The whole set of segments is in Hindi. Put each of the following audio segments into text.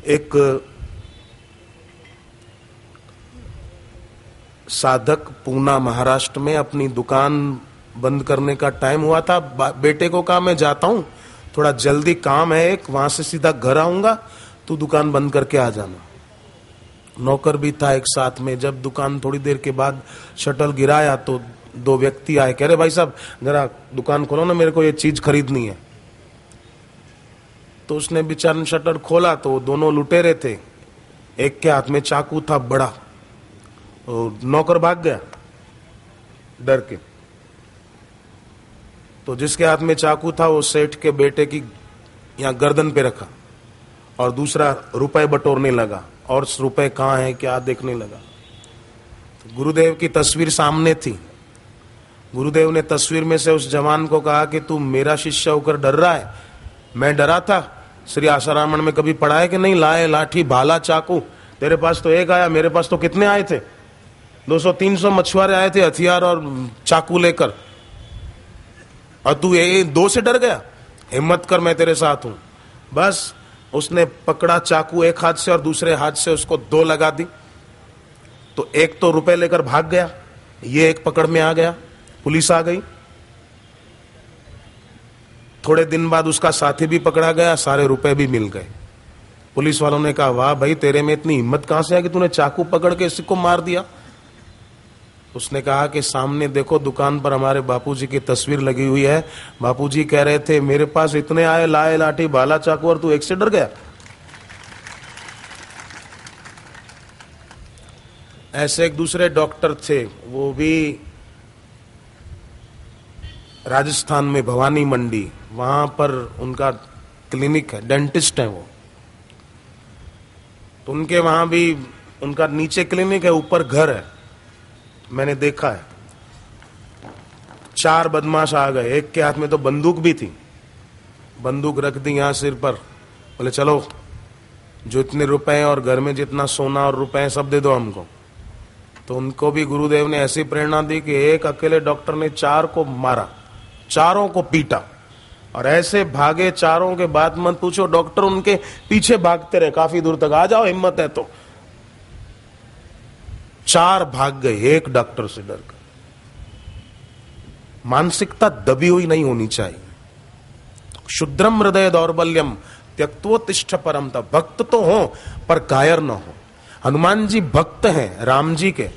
एक साधक पूना महाराष्ट्र में अपनी दुकान बंद करने का टाइम हुआ था। बेटे को कहा मैं जाता हूं, थोड़ा जल्दी काम है एक, वहां से सीधा घर आऊंगा, तू दुकान बंद करके आ जाना। नौकर भी था एक साथ में। जब दुकान थोड़ी देर के बाद शटल गिराया तो दो व्यक्ति आए, कह रहे भाई साहब जरा दुकान खोलो ना, मेरे को ये चीज खरीदनी है। तो उसने बेचारे ने शटर खोला तो दोनों लुटेरे थे, एक के हाथ में चाकू था बड़ा, और नौकर भाग गया डर के। तो जिसके हाथ में चाकू था वो सेठ के बेटे की यहां गर्दन पे रखा और दूसरा रुपए बटोरने लगा, और रुपए कहां है क्या देखने लगा। तो गुरुदेव की तस्वीर सामने थी। गुरुदेव ने तस्वीर में से उस जवान को कहा कि तू मेरा शिष्य होकर डर रहा है? मैं डरा था? श्री आसारामण में कभी पढ़ा है कि नहीं? लाए लाठी भाला चाकू, तेरे पास तो एक आया, मेरे पास तो कितने आए थे? 200-300 मछुआरे आए थे हथियार और चाकू लेकर, और तू ये 2 से डर गया? हिम्मत कर, मैं तेरे साथ हूं। बस उसने पकड़ा चाकू एक हाथ से और दूसरे हाथ से उसको 2 लगा दी। तो एक तो रुपए लेकर भाग गया, ये एक पकड़ में आ गया, पुलिस आ गई। थोड़े दिन बाद उसका साथी भी पकड़ा गया, सारे रुपए भी मिल गए। पुलिस वालों ने कहा वाह भाई, तेरे में इतनी हिम्मत कहां से है कि तूने चाकू पकड़ के इसको मार दिया? उसने कहा कि सामने देखो दुकान पर हमारे बापूजी की तस्वीर लगी हुई है, बापूजी कह रहे थे मेरे पास इतने आए, लाए लाठी भाला चाकू, और तू एक से डर गया। ऐसे एक दूसरे डॉक्टर थे, वो भी राजस्थान में भवानी मंडी, वहां पर उनका क्लिनिक है, डेंटिस्ट है वो। तो उनके वहां भी उनका नीचे क्लिनिक है, ऊपर घर है। मैंने देखा है 4 बदमाश आ गए, एक के हाथ में तो बंदूक भी थी, बंदूक रख दी यहां सिर पर, बोले चलो जो इतने रुपए और घर में जितना सोना और रुपए सब दे दो हमको। तो उनको भी गुरुदेव ने ऐसी प्रेरणा दी कि एक अकेले डॉक्टर ने 4 को मारा, चारों को पीटा, और ऐसे भागे चारों के, बात मत पूछो, डॉक्टर उनके पीछे भागते रहे काफी दूर तक, आ जाओ हिम्मत है तो। 4 भाग गए एक डॉक्टर से डरकर। मानसिकता दबी हुई नहीं होनी चाहिए। शुद्रम हृदय दौर्बल्यम त्यक्तोत्तिष्ठ परम था। भक्त तो हो पर कायर न हो। हनुमान जी भक्त हैं राम जी के।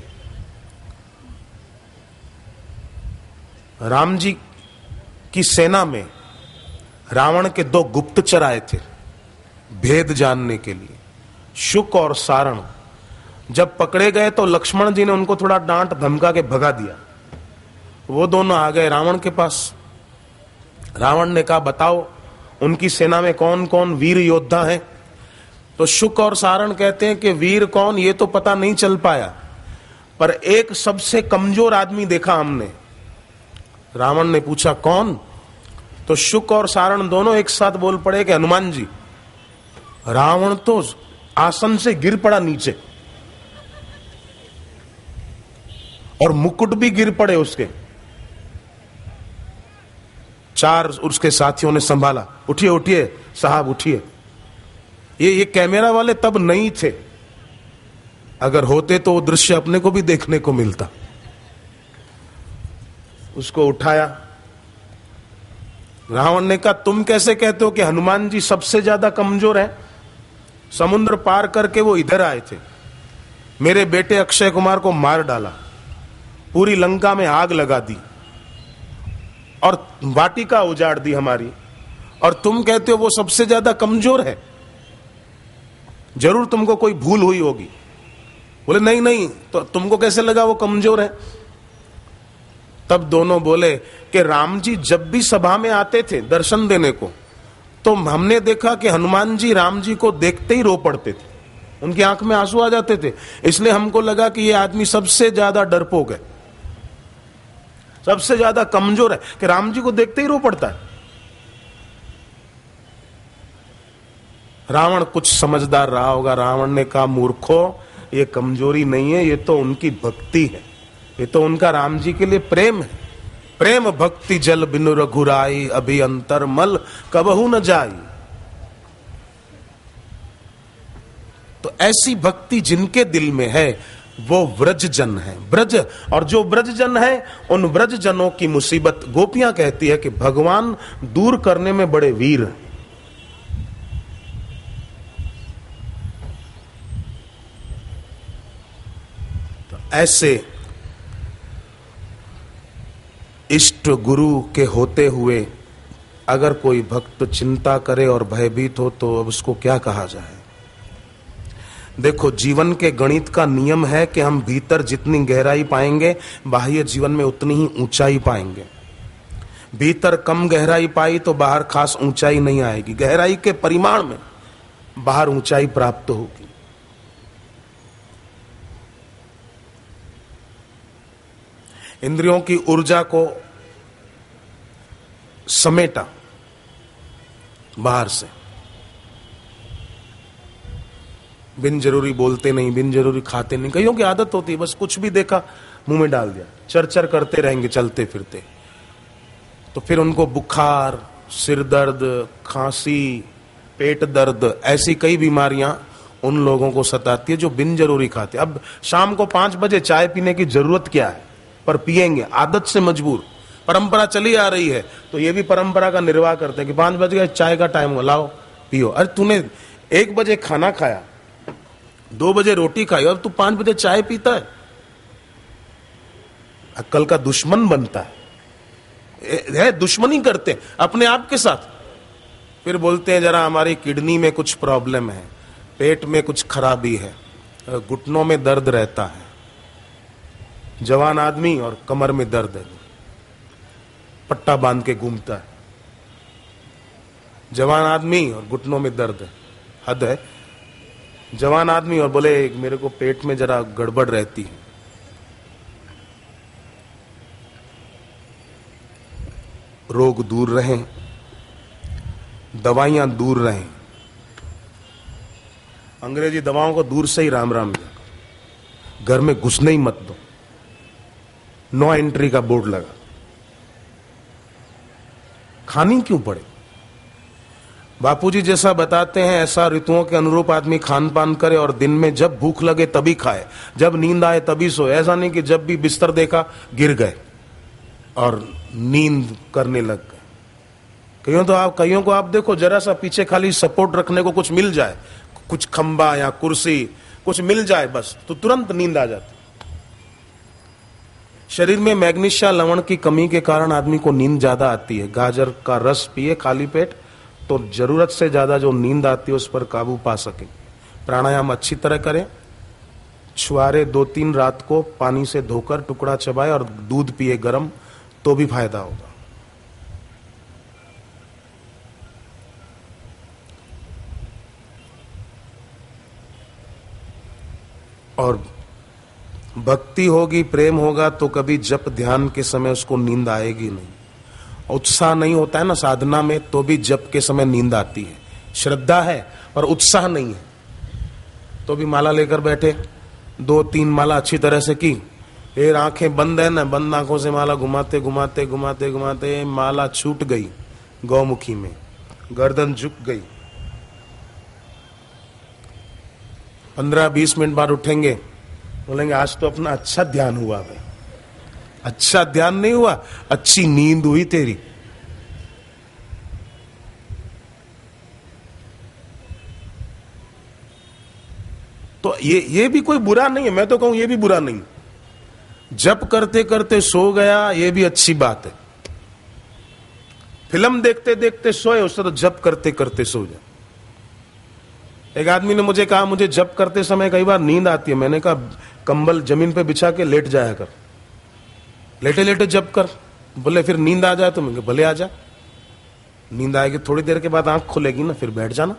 राम जी की सेना में रावण के 2 गुप्तचर आए थे भेद जानने के लिए, शुक और सारण। जब पकड़े गए तो लक्ष्मण जी ने उनको थोड़ा डांट धमका के भगा दिया। वो दोनों आ गए रावण के पास। रावण ने कहा बताओ उनकी सेना में कौन कौन वीर योद्धा हैं? तो शुक और सारण कहते हैं कि वीर कौन ये तो पता नहीं चल पाया, पर एक सबसे कमजोर आदमी देखा हमने। रावण ने पूछा कौन? तो शुक और सारण दोनों एक साथ बोल पड़े कि हनुमान जी। रावण तो आसन से गिर पड़ा नीचे, और मुकुट भी गिर पड़े उसके। 4 उसके साथियों ने संभाला, उठिए उठिए साहब उठिए। ये कैमरा वाले तब नहीं थे, अगर होते तो वो दृश्य अपने को भी देखने को मिलता। उसको उठाया। रावण ने कहा तुम कैसे कहते हो कि हनुमान जी सबसे ज्यादा कमजोर हैं? समुद्र पार करके वो इधर आए थे, मेरे बेटे अक्षय कुमार को मार डाला, पूरी लंका में आग लगा दी और वाटिका उजाड़ दी हमारी, और तुम कहते हो वो सबसे ज्यादा कमजोर है? जरूर तुमको कोई भूल हुई होगी। बोले नहीं नहीं, तो तुमको कैसे लगा वो कमजोर है? तब दोनों बोले कि राम जी जब भी सभा में आते थे दर्शन देने को, तो हमने देखा कि हनुमान जी राम जी को देखते ही रो पड़ते थे, उनकी आंख में आंसू आ जाते थे। इसलिए हमको लगा कि ये आदमी सबसे ज्यादा डरपोक है, सबसे ज्यादा कमजोर है, कि राम जी को देखते ही रो पड़ता है। रावण कुछ समझदार रहा होगा। रावण ने कहा मूर्खो, ये कमजोरी नहीं है, ये तो उनकी भक्ति है, ये तो उनका राम जी के लिए प्रेम है। प्रेम भक्ति जल बिनु रघुराई, अभी अंतर मल कबहू न जाई। तो ऐसी भक्ति जिनके दिल में है वो व्रज जन है, ब्रज। और जो ब्रज जन है उन व्रज जनों की मुसीबत गोपियां कहती है कि भगवान दूर करने में बड़े वीर हैं। तो ऐसे इष्ट गुरु के होते हुए अगर कोई भक्त चिंता करे और भयभीत हो तो अब उसको क्या कहा जाए। देखो, जीवन के गणित का नियम है कि हम भीतर जितनी गहराई पाएंगे बाह्य जीवन में उतनी ही ऊंचाई पाएंगे। भीतर कम गहराई पाई तो बाहर खास ऊंचाई नहीं आएगी। गहराई के परिमाण में बाहर ऊंचाई प्राप्त होगी। इंद्रियों की ऊर्जा को समेटा बाहर से, बिन जरूरी बोलते नहीं, बिन जरूरी खाते नहीं। कईयों की आदत होती है बस कुछ भी देखा मुंह में डाल दिया, चरचर करते रहेंगे चलते फिरते। तो फिर उनको बुखार, सिर दर्द, खांसी, पेट दर्द, ऐसी कई बीमारियां उन लोगों को सताती है जो बिन जरूरी खाते। अब शाम को 5 बजे चाय पीने की जरूरत क्या है, पर पिएंगे, आदत से मजबूर। परंपरा चली आ रही है तो ये भी परंपरा का निर्वाह करते हैं कि 5 बज गए, चाय का टाइम हो, लाओ पियो। अरे तूने 1 बजे खाना खाया, 2 बजे रोटी खाई और तू 5 बजे चाय पीता है। अक्ल का दुश्मन बनता है, दुश्मनी करते हैं अपने आप के साथ। फिर बोलते हैं जरा हमारी किडनी में कुछ प्रॉब्लम है, पेट में कुछ खराबी है, घुटनों में दर्द रहता है। जवान आदमी और कमर में दर्द है, पट्टा बांध के घूमता है। जवान आदमी और घुटनों में दर्द है, हद है। जवान आदमी और बोले मेरे को पेट में जरा गड़बड़ रहती है। रोग दूर रहें, दवाइयां दूर रहें। अंग्रेजी दवाओं को दूर से ही राम राम दिया। घर में घुसने ही मत दो। नो एंट्री का बोर्ड लगा। खानी क्यों पड़े? बापूजी जैसा बताते हैं ऐसा ऋतुओं के अनुरूप आदमी खान पान करे और दिन में जब भूख लगे तभी खाए, जब नींद आए तभी सोए। ऐसा नहीं कि जब भी बिस्तर देखा गिर गए और नींद करने लग गए। कईयों को आप देखो, जरा सा पीछे खाली सपोर्ट रखने को कुछ मिल जाए, कुछ खंबा या कुर्सी कुछ मिल जाए बस, तो तुरंत नींद आ जाती। शरीर में मैग्नीशिया लवण की कमी के कारण आदमी को नींद ज्यादा आती है। गाजर का रस पिए खाली पेट तो जरूरत से ज्यादा जो नींद आती है उस पर काबू पा सके। प्राणायाम अच्छी तरह करें। छुआरे 2-3 रात को पानी से धोकर टुकड़ा चबाए और दूध पिए गरम, तो भी फायदा होगा। और भक्ति होगी, प्रेम होगा तो कभी जप ध्यान के समय उसको नींद आएगी नहीं। उत्साह नहीं होता है ना साधना में, तो भी जप के समय नींद आती है। श्रद्धा है पर उत्साह नहीं है तो भी माला लेकर बैठे, 2-3 माला अच्छी तरह से की, फिर आंखें बंद है ना, बंद आंखों से माला घुमाते घुमाते घुमाते घुमाते माला छूट गई गौमुखी में, गर्दन झुक गई। 15-20 मिनट बाद उठेंगे, बोलेंगे आज तो अपना अच्छा ध्यान हुआ भाई। अच्छा ध्यान नहीं हुआ, अच्छी नींद हुई तेरी। तो ये भी कोई बुरा नहीं है, मैं तो कहूं ये भी बुरा नहीं। जप करते करते सो गया ये भी अच्छी बात है। फिल्म देखते देखते सोए, उससे तो जप करते करते सो जाए। एक आदमी ने मुझे कहा मुझे जप करते समय कई बार नींद आती है। मैंने कहा कंबल जमीन पे बिछा के लेट जाया कर, लेटे लेटे जप कर। बोले फिर नींद आ जाए तो मैं भले आ जा। नींद आएगी थोड़ी देर के बाद आंख खुलेगी ना, फिर बैठ जाना।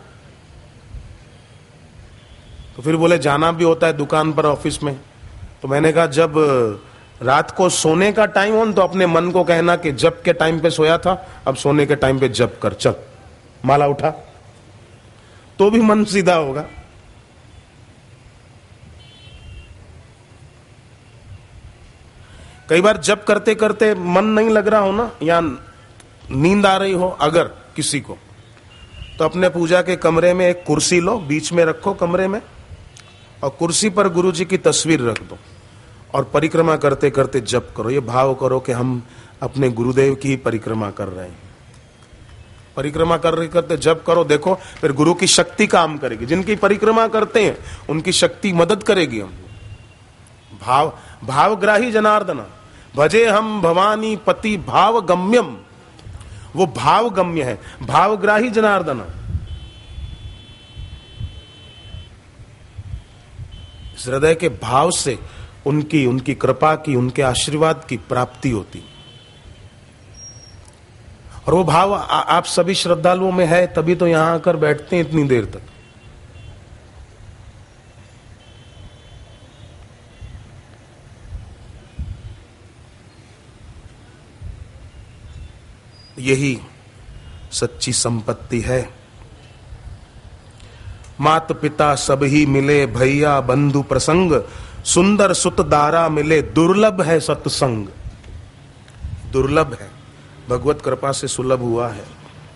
तो फिर बोले जाना भी होता है दुकान पर, ऑफिस में। तो मैंने कहा जब रात को सोने का टाइम हो तो अपने मन को कहना कि जप के टाइम पे सोया था, अब सोने के टाइम पे जप कर, चल माला उठा, तो भी मन सीधा होगा। कई बार जप करते करते मन नहीं लग रहा हो ना, या नींद आ रही हो अगर किसी को, तो अपने पूजा के कमरे में एक कुर्सी लो, बीच में रखो कमरे में, और कुर्सी पर गुरु जी की तस्वीर रख दो और परिक्रमा करते करते जप करो। ये भाव करो कि हम अपने गुरुदेव की ही परिक्रमा कर रहे हैं। परिक्रमा करते करते जप करो, देखो फिर गुरु की शक्ति काम करेगी। जिनकी परिक्रमा करते हैं उनकी शक्ति मदद करेगी। हम भावग्राही जनार्दन भजे हम भवानी पति भाव गम्यम, वो भाव गम्य है, भावग्राही जनार्दन। इस हृदय के भाव से उनकी कृपा की, उनके आशीर्वाद की प्राप्ति होती। और वो भाव आप सभी श्रद्धालुओं में है, तभी तो यहां आकर बैठते हैं इतनी देर तक। यही सच्ची संपत्ति है। मात पिता सब ही मिले, भैया बंधु प्रसंग, सुंदर सुत दारा मिले, दुर्लभ है सत्संग। दुर्लभ है, भगवत कृपा से सुलभ हुआ है।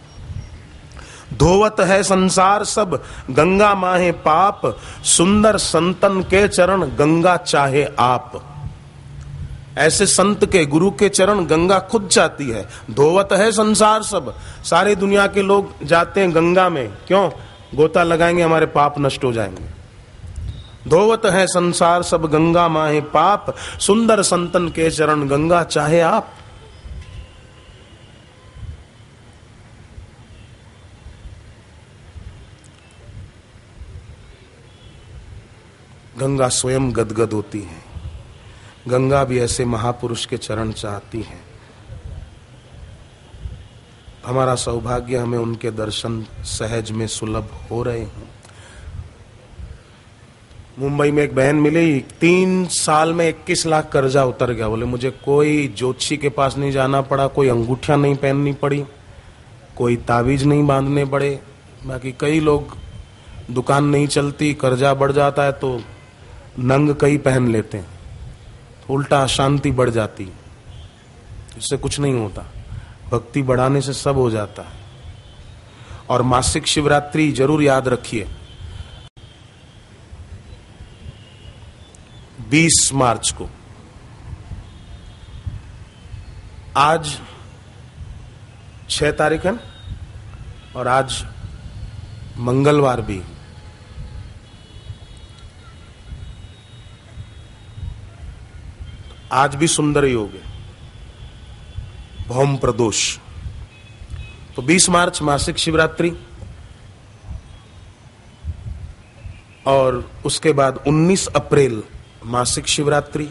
धोवत है संसार सब, गंगा माहे पाप, सुंदर संतन के चरण गंगा चाहे आप। ऐसे संत के, गुरु के चरण गंगा खुद चाहती है। धोवत है संसार सब, सारी दुनिया के लोग जाते हैं गंगा में, क्यों? गोता लगाएंगे हमारे पाप नष्ट हो जाएंगे। धोवत है संसार सब, गंगा माहे पाप, सुंदर संतन के चरण गंगा चाहे आप। गंगा स्वयं गदगद होती है। गंगा भी ऐसे महापुरुष के चरण चाहती है। हमारा सौभाग्य, हमें उनके दर्शन सहज में सुलभ हो रहे हैं। मुंबई में एक बहन मिली, 3 साल में 21 लाख कर्जा उतर गया। बोले मुझे कोई ज्योतिषी के पास नहीं जाना पड़ा, कोई अंगूठियां नहीं पहननी पड़ी, कोई ताबीज नहीं बांधने पड़े। बाकी कई लोग, दुकान नहीं चलती, कर्जा बढ़ जाता है तो नंग कई पहन लेते हैं, उल्टा अशांति बढ़ जाती। इससे कुछ नहीं होता, भक्ति बढ़ाने से सब हो जाता है। और मासिक शिवरात्रि जरूर याद रखिए, 20 मार्च को। आज 6 तारीख है और आज मंगलवार भी। आज भी सुंदर योग है, भौम प्रदोष। तो 20 मार्च मासिक शिवरात्रि और उसके बाद 19 अप्रैल मासिक शिवरात्रि।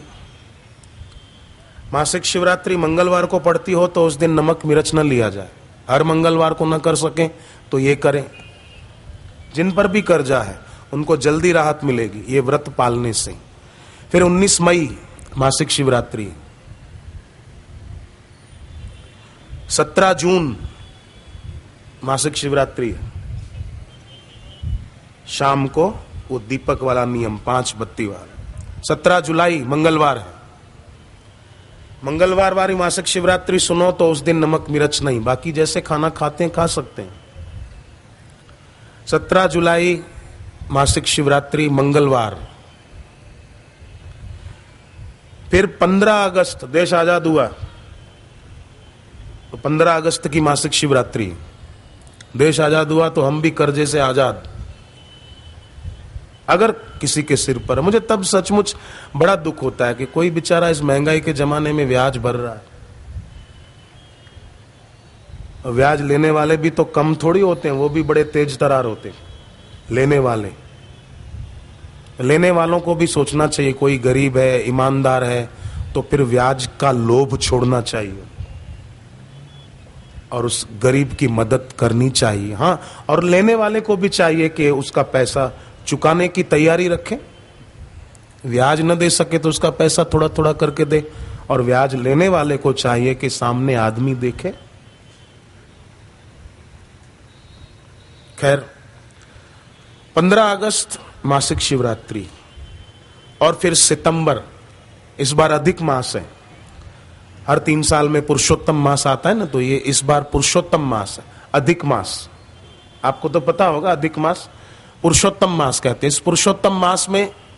मासिक शिवरात्रि मंगलवार को पड़ती हो तो उस दिन नमक मिर्च न लिया जाए। हर मंगलवार को न कर सके तो ये करें। जिन पर भी कर्जा है उनको जल्दी राहत मिलेगी ये व्रत पालने से। फिर 19 मई मासिक शिवरात्रि, 17 जून मासिक शिवरात्रि। शाम को वो दीपक वाला नियम, 5 बत्ती वाला। 17 जुलाई मंगलवार है। मंगलवार वाली मासिक शिवरात्रि सुनो तो उस दिन नमक मिर्च नहीं, बाकी जैसे खाना खाते हैं खा सकते हैं। 17 जुलाई मासिक शिवरात्रि मंगलवार। फिर 15 अगस्त देश आजाद हुआ तो 15 अगस्त की मासिक शिवरात्रि। देश आजाद हुआ तो हम भी कर्जे से आजाद। अगर किसी के सिर पर, मुझे तब सचमुच बड़ा दुख होता है कि कोई बेचारा इस महंगाई के जमाने में ब्याज भर रहा है। ब्याज लेने वाले भी तो कम थोड़ी होते हैं, वो भी बड़े तेज तरार होते हैं। लेने वालों को भी सोचना चाहिए, कोई गरीब है, ईमानदार है तो फिर ब्याज का लोभ छोड़ना चाहिए और उस गरीब की मदद करनी चाहिए। हाँ, और लेने वाले को भी चाहिए कि उसका पैसा चुकाने की तैयारी रखें। ब्याज न दे सके तो उसका पैसा थोड़ा थोड़ा करके दे, और ब्याज लेने वाले को चाहिए कि सामने आदमी देखे। खैर, 15 अगस्त मासिक शिवरात्रि और फिर सितंबर। इस बार अधिक मास है। हर 3 साल में पुरुषोत्तम मास आता है ना, तो ये इस बार पुरुषोत्तम मास है, अधिक मास। आपको तो पता होगा अधिक मास, पुरुषोत्तम मास कहते हैं। इस पुरुषोत्तम मास में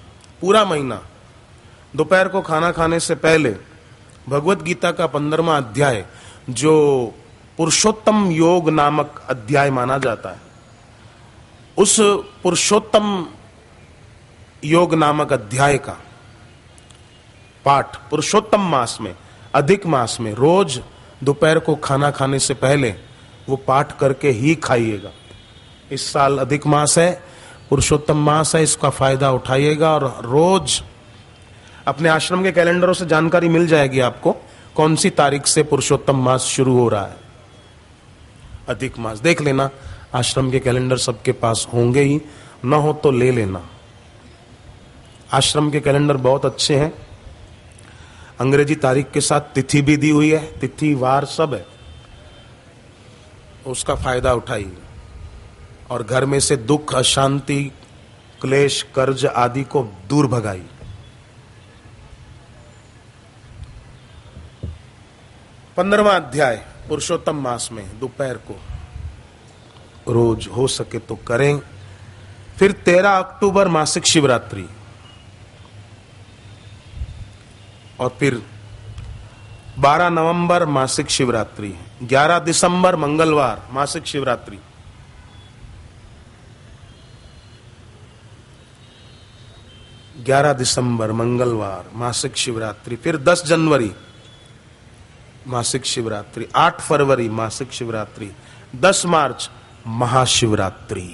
पूरा महीना दोपहर को खाना खाने से पहले भगवत गीता का 15वां अध्याय, जो पुरुषोत्तम योग नामक अध्याय माना जाता है, उस पुरुषोत्तम योग नामक अध्याय का पाठ पुरुषोत्तम मास में, अधिक मास में रोज दोपहर को खाना खाने से पहले वो पाठ करके ही खाइएगा। इस साल अधिक मास है, पुरुषोत्तम मास है, इसका फायदा उठाइएगा। और रोज अपने आश्रम के कैलेंडरों से जानकारी मिल जाएगी आपको कौन सी तारीख से पुरुषोत्तम मास शुरू हो रहा है, अधिक मास। देख लेना, आश्रम के कैलेंडर सबके पास होंगे ही, न हो तो ले लेना। आश्रम के कैलेंडर बहुत अच्छे हैं, अंग्रेजी तारीख के साथ तिथि भी दी हुई है, तिथि वार सब है, उसका फायदा उठाइए और घर में से दुख, अशांति, क्लेश, कर्ज आदि को दूर भगाइए। पंद्रहवां अध्याय पुरुषोत्तम मास में दोपहर को रोज हो सके तो करें। फिर 13 अक्टूबर मासिक शिवरात्रि, और फिर 12 नवंबर मासिक शिवरात्रि, 11 दिसंबर मंगलवार मासिक शिवरात्रि, 11 दिसंबर मंगलवार मासिक शिवरात्रि, फिर 10 जनवरी मासिक शिवरात्रि, 8 फरवरी मासिक शिवरात्रि, 10 मार्च महाशिवरात्रि।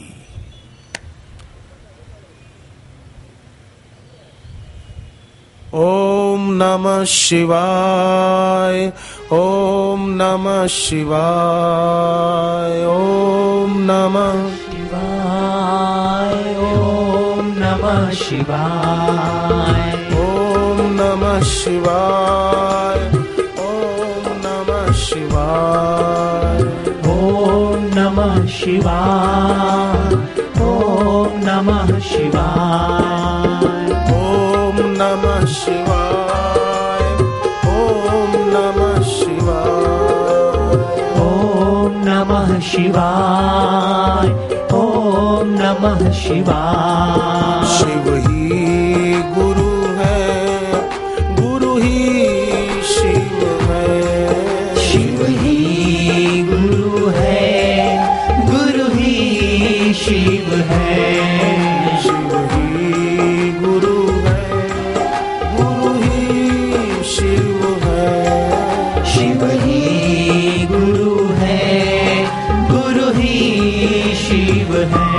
ओम नमः शिवाय, ओम नमः शिवाय, ओम नमः शिवाय, ओम नमः शिवाय, ओम नमः शिवाय, ओम नमः शिवाय, ओम नमः शिवाय, ओम नमः शिवाय, ओम नमः शिवाय, ओम नमः शिवाय, ओम नमः शिवाय, ओम नमः शिवाय। शिव ही गुरु है, गुरु ही शिव है, शिव ही गुरु है, गुरु ही शिव है, शिव ही गुरु है, गुरु ही शिव है, शिव ही गुरु है, गुरु ही शिव है।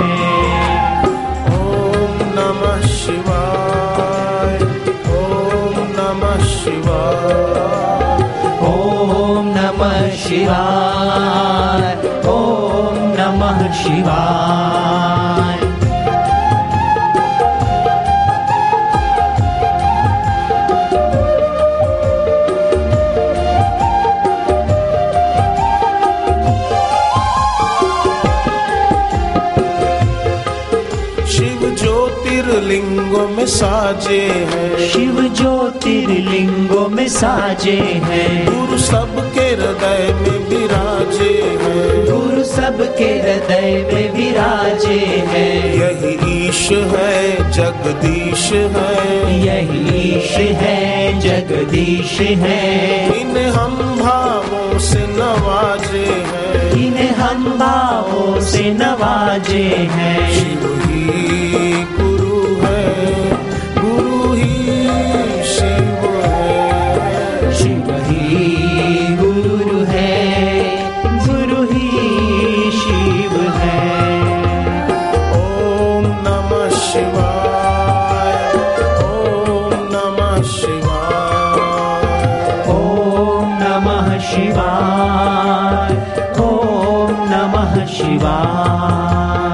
ओम नमः शिवाय, ओम नमः शिवाय, ओम नमः शिवाय, ओम नमः शिवाय। शिव ज्योतिर्लिंगों में साजे हैं, शिव ज्योतिर्लिंगों में साजे हैं, गुरु सबके हृदय में विराजे हैं, गुरु सबके हृदय में विराजे हैं। यही ईश है जगदीश है, यही ईश है जगदीश है, इन्हें हम भावों से नवाजे हैं, इन्हें हम भावों से नवाजे हैं। शिव ही गुरु है, गुरु ही शिव है, शिव ही गुरु है, गुरु ही शिव है। ओम नमः शिवाय, ओम नमः शिवाय, ओम नमः शिवाय, ओम नमः शिवाय।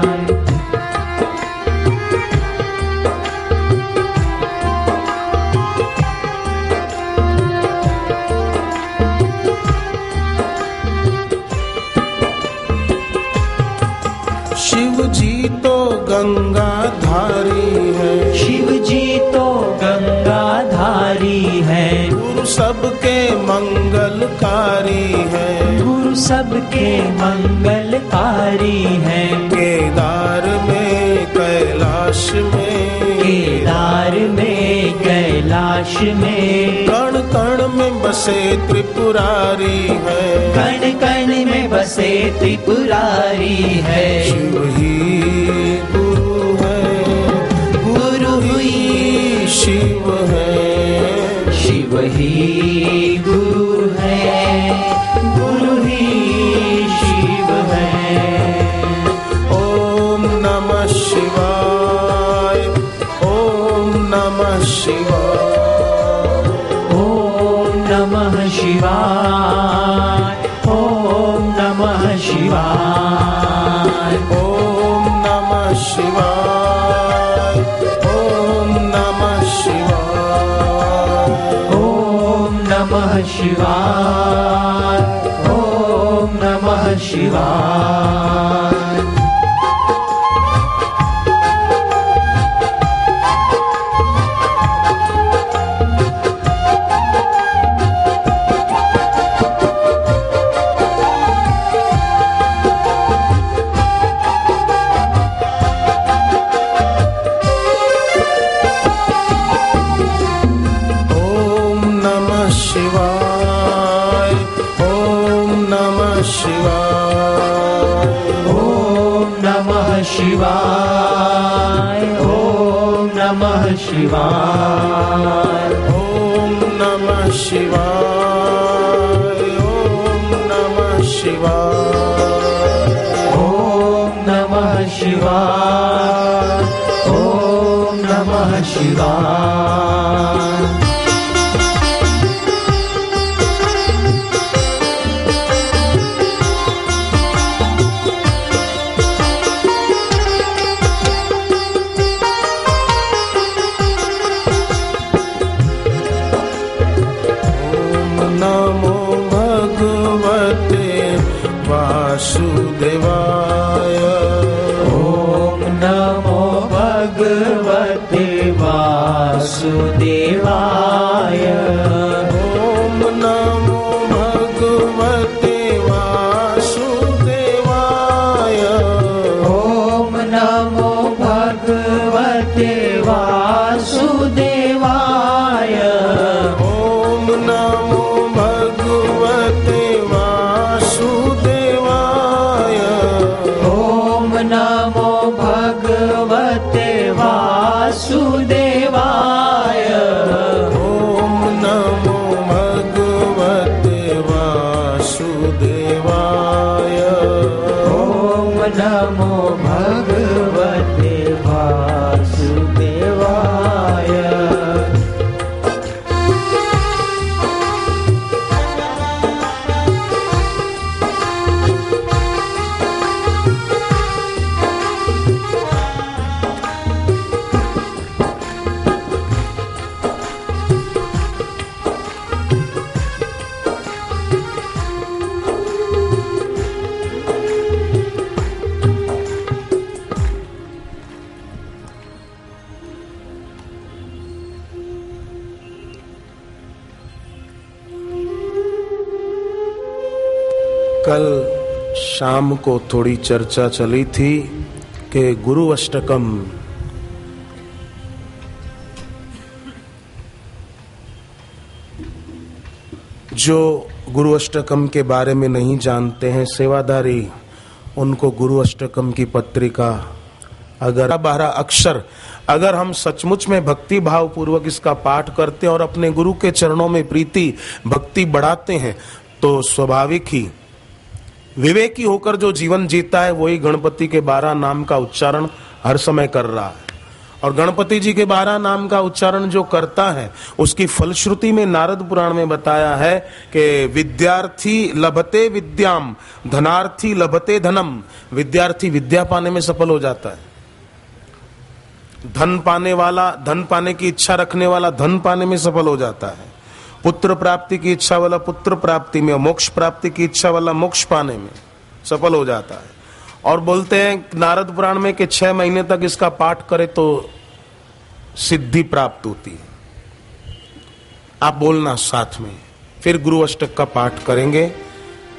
शिव जी तो गंगा धारी है, शिव जी तो गंगा धारी है, गुरु सबके मंगलकारी है, गुरु सबके मंगलकारी है। केदार में कैलाश में, केदार में कैलाश में, कण कण में बसे त्रिपुरारी है, कण कण में बसे त्रिपुरारी है। शिव ही गुरु है, गुरु ही शिव है, शिव ही गुरु है, गुरु ही शिव है। ओम नमः शिवाय, ओम नमः शिवाय, ओम नमः शिवाय, ओम नमः शिवाय, ओम नमः शिवाय, ओम नमः शिवाय, ओम नमः शिवाय, ओम नमः शिवाय। ओम नमः शिवाय, ओम नमः शिवाय, ओम नमः शिवाय, ओम नमः शिवाय, ओम नमः शिवाय, ओम नमः शिवाय, ओम नमः शिवाय, ओम नमः शिवाय। ओम नमो भगवते वासुदेवाय, ओम नमो भगवते वासुदेवाय, ओम नमो भगवते वासुदेवाय, ओम नमो भगवते वासुदेवाय, ओम नमो भगवते वासुदेवाय, ओम नमो भगवते वासुदेवाय, ओम नमो भगवते वासुदेवाय, ओम नमो भगवते वासुदेवाय। कल शाम को थोड़ी चर्चा चली थी कि गुरु अष्टकम जो गुरु अष्टकम के बारे में नहीं जानते हैं सेवादारी, उनको गुरु अष्टकम की पत्रिका अगर 12 अक्षर अगर हम सचमुच में भक्ति भाव पूर्वक इसका पाठ करते हैं और अपने गुरु के चरणों में प्रीति भक्ति बढ़ाते हैं तो स्वाभाविक ही विवेकी होकर जो जीवन जीता है वही गणपति के 12 नाम का उच्चारण हर समय कर रहा है। और गणपति जी के 12 नाम का उच्चारण जो करता है उसकी फलश्रुति में नारद पुराण में बताया है कि विद्यार्थी लभते विद्याम, धनार्थी लभते धनम। विद्यार्थी विद्या पाने में सफल हो जाता है, धन पाने वाला, धन पाने की इच्छा रखने वाला धन पाने में सफल हो जाता है, पुत्र प्राप्ति की इच्छा वाला पुत्र प्राप्ति में, मोक्ष प्राप्ति की इच्छा वाला मोक्ष पाने में सफल हो जाता है। और बोलते हैं नारद पुराण में कि 6 महीने तक इसका पाठ करे तो सिद्धि प्राप्त होती है। आप बोलना साथ में, फिर गुरु अष्टक का पाठ करेंगे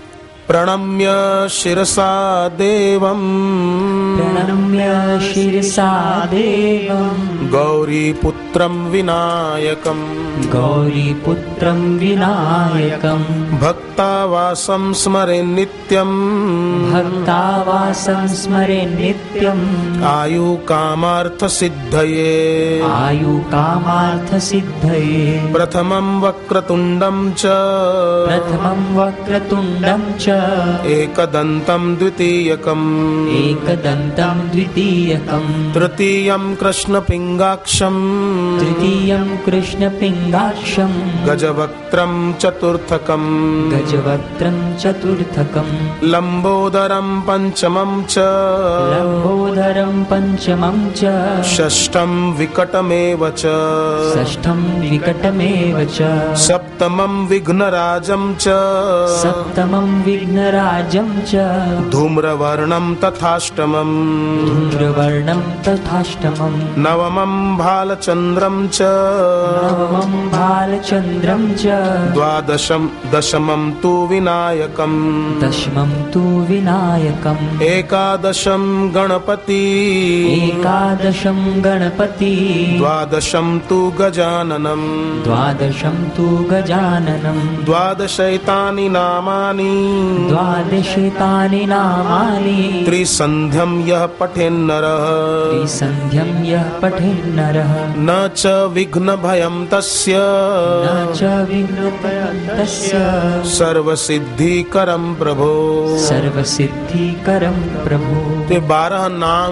प्रणम्य शिरसा देवम् प्रणम्य शिरसा देवम् गौरीपुत्रं विनायकम् गौरीपुत्रं विनायकम् भक्तावासं स्मरे नित्यम् भक्तावासं स्मरे नित्यम् आयुकामार्थसिद्धये आयुकामार्थसिद्धये प्रथमं वक्रतुण्डं च प्रथमं वक्रतुण्डं च एकदन्तं द्वितीयकम् एकदन्तं द्वितीयकम् तृतीयं कृष्णपिङ्गाक्षम् तृतीयं कृष्णपिङ्गाक्षम् गजवक्त्रं चतुर्थकम् गजवक्त्रं चतुर्थकम् लम्बोदरं पञ्चमं च लम्बोदरं पञ्चमं च षष्ठं विकटमेव च षष्ठं विकटमेव च सप्तमं विघ्नराजं च सप्तमं विघ्नराजं च धूम्रवर्णं तथाष्टमम् धूम्रवर्णं तथाष्टमम् नवमं भालचन्द्रं च नवमं भालचन्द्रं च दशमं तु विनायकम् दशमं तु विनायकम् एकादशं गणपति एकादशं गणपति द्वादशं तु गजाननम् द्वादशं तु गजाननम् द्वादशैतानि नामानि द्वादशेतानि नामानि त्रिसन्ध्यं यः पठेन्नरः त्रिसन्ध्यं यः पठेन्नरः न च विघ्नभयं तस्य न च विघ्नभयं तस्य सर्वसिद्धिकरं प्रभो। सर्वसिद्धिकरं प्रभु। ते 12 नाम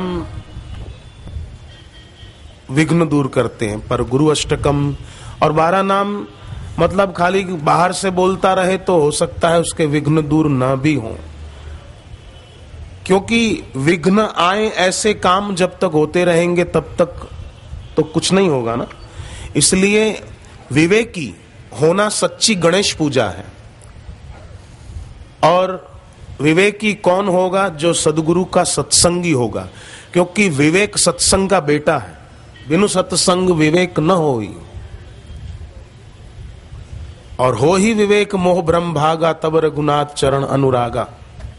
विघ्न दूर करते हैं, पर गुरु अष्टकम और 12 नाम मतलब खाली बाहर से बोलता रहे तो हो सकता है उसके विघ्न दूर न भी हो, क्योंकि विघ्न आए ऐसे काम जब तक होते रहेंगे तब तक तो कुछ नहीं होगा ना। इसलिए विवेकी होना सच्ची गणेश पूजा है। और विवेकी कौन होगा? जो सदगुरु का सत्संगी होगा, क्योंकि विवेक सत्संग का बेटा है। बिनु सत्संग विवेक न होई, और हो ही विवेक मोह ब्रह्म भागा, तब रघुनाथ चरण अनुरागा।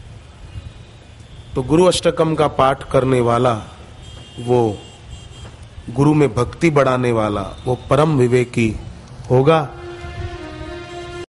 तो गुरु अष्टकम का पाठ करने वाला, वो गुरु में भक्ति बढ़ाने वाला, वो परम विवेकी होगा।